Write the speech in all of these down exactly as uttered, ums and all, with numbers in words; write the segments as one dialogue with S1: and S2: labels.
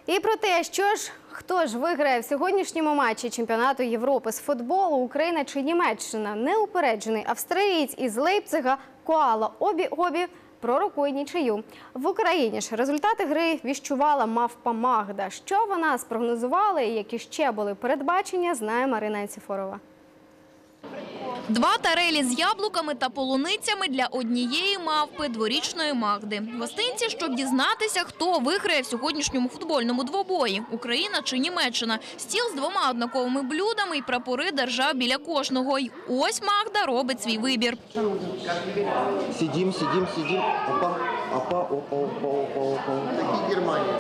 S1: І про те, що ж, хто ж виграє в сьогоднішньому матчі чемпіонату Європи з футболу, Україна чи Німеччина, неупереджений австралієць із Лейпцига Коала Обі-Обі пророкує нічию. В Україні ж результати гри віщувала мавпа Магда. Що вона спрогнозувала і які ще були передбачення, знає Марина Анціфорова.
S2: Два тарелі з яблуками та полуницями для однієї мавпи – дворічної Магди. Гостинці, щоб дізнатися, хто виграє в сьогоднішньому футбольному двобої – Україна чи Німеччина. Стіл з двома однаковими блюдами і прапори держав біля кожного. І ось Магда робить свій вибір.
S3: Сидим, сидим, сидим. Опа, опа, опа, опа, опа, опа. Такі Германія.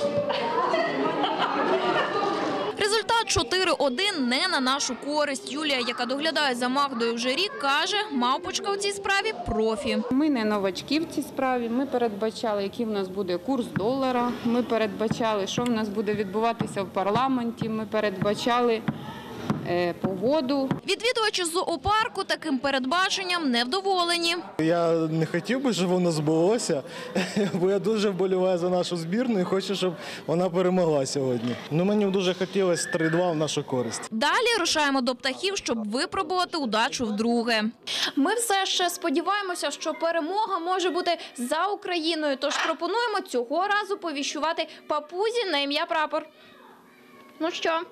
S2: Результат чотири один не на нашу користь. Юлія, яка доглядає за Магдою вже рік, каже, мавпочка у цій справі – профі.
S4: Ми не новачки в цій справі. Ми передбачали, який в нас буде курс долара. Ми передбачали, що в нас буде відбуватися в парламенті. Ми передбачали е, погоду.
S2: Відвідувачі зоопарку таким передбаченням невдоволені.
S5: Я не хотів би, щоб воно збулося, бо я дуже вболіваю за нашу збірну і хочу, щоб вона перемогла сьогодні. Ну, мені дуже хотілося три-два в нашу користь.
S2: Далі рушаємо до птахів, щоб випробувати удачу вдруге. Ми все ще сподіваємося, що перемога може бути за Україною, тож пропонуємо цього разу повіщувати папузі на ім'я Прапор. Ну що?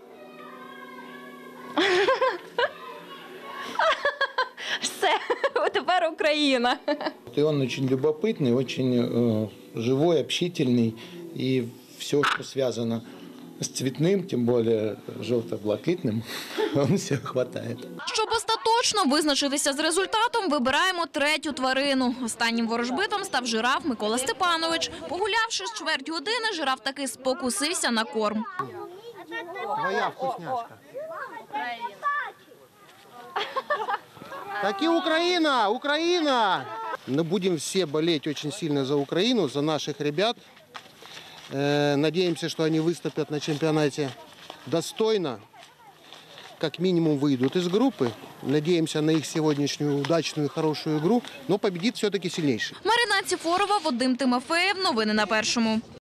S2: Все, тепер Україна.
S6: И он очень любопытный, очень э, живой, общительный. И все, что связано с цветным, тем более желто-блакитным, он все хватает.
S2: Щоб остаточно визначитися з результатом, вибираємо третю тварину. Останнім ворожбитом став жираф Микола Степанович. Погулявши з чверть години, жираф таки спокусився на корм.
S3: Твоя вкусняшка. Так и Украина, Украина! Мы будем все болеть очень сильно за Украину, за наших ребят. Э, надеемся, что они выступят на чемпионате достойно. Как минимум выйдут из группы. Надеемся на их сегодняшнюю удачную, хорошую игру. Но победит все-таки сильнейший.
S2: Марина Анціфорова, Вадим Тимофеєв. Новини на Першому.